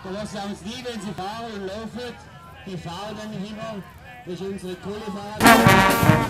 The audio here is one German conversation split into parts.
Da lassen wir uns nie, wenn sie fahren und laufen. Die fahren dann nicht immer. Das ist unsere Kohlefahrt.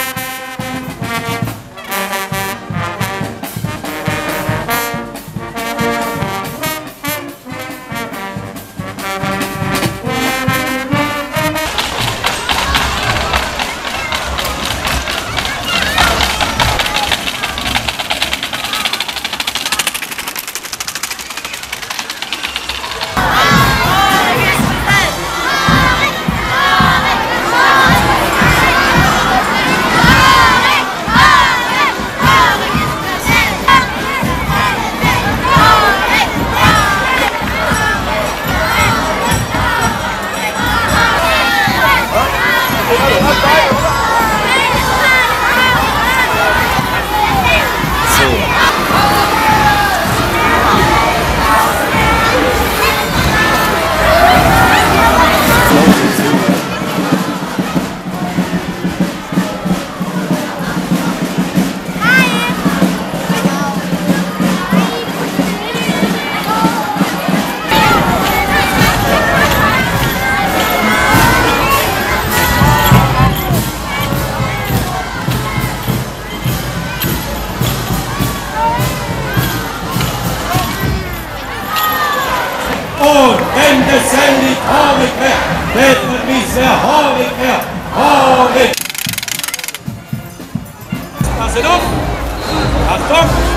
Und wenn der Sell nicht haarig wird, wird man wissen, haarig wird, haarig. Pass auf! Achtung!